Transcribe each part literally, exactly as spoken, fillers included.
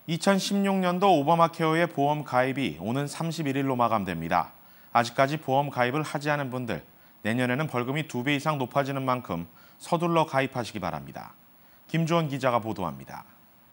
이천십육 년도 오바마 케어의 보험 가입이 오는 삼십일 일로 마감됩니다. 아직까지 보험 가입을 하지 않은 분들, 내년에는 벌금이 두 배 이상 높아지는 만큼 서둘러 가입하시기 바랍니다. 김주원 기자가 보도합니다.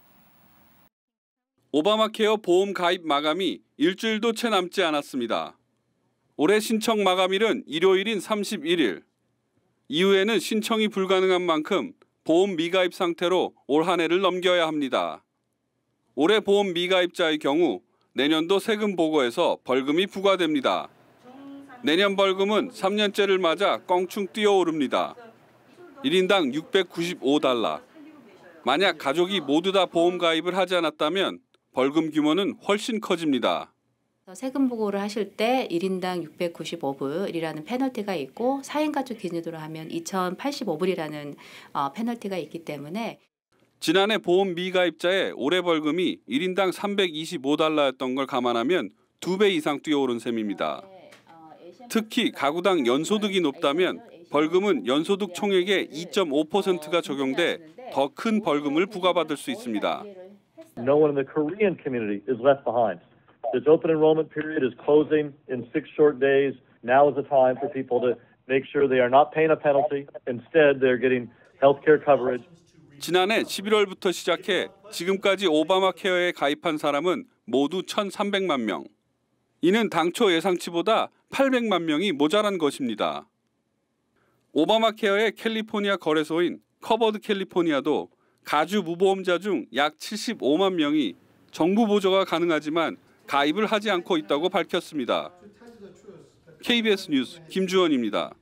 오바마 케어 보험 가입 마감이 일주일도 채 남지 않았습니다. 올해 신청 마감일은 일요일인 삼십일 일. 이후에는 신청이 불가능한 만큼 보험 미가입 상태로 올 한 해를 넘겨야 합니다. 올해 보험 미가입자의 경우 내년도 세금 보고에서 벌금이 부과됩니다. 내년 벌금은 삼 년째를 맞아 껑충 뛰어오릅니다. 일 인당 육백구십오 달러. 만약 가족이 모두 다 보험 가입을 하지 않았다면 벌금 규모는 훨씬 커집니다. 세금 보고를 하실 때 일 인당 육백구십오 불이라는 페널티가 있고 사 인 가족 기준으로 하면 이천팔십오 불이라는 어, 페널티가 있기 때문에 지난해 보험 미가입자의 올해 벌금이 일 인당 삼백이십오 달러였던 걸 감안하면 두 배 이상 뛰어오른 셈입니다. 특히 가구당 연소득이 높다면 벌금은 연소득 총액의 이 점 오 퍼센트가 적용돼 더 큰 벌금을 부과받을 수 있습니다. No one in the Korean community is left behind. This open enrollment period is closing in six short days. Now is the time for people to make sure they are not paying a penalty. Instead, they're getting health care coverage. 지난해 십일월부터 시작해 지금까지 오바마 케어에 가입한 사람은 모두 천삼백만 명. 이는 당초 예상치보다 팔백만 명이 모자란 것입니다. 오바마 케어의 캘리포니아 거래소인 커버드 캘리포니아도 가주 무보험자 중 약 칠십오만 명이 정부 보조가 가능하지만 가입을 하지 않고 있다고 밝혔습니다. 케이비에스 뉴스 김주원입니다.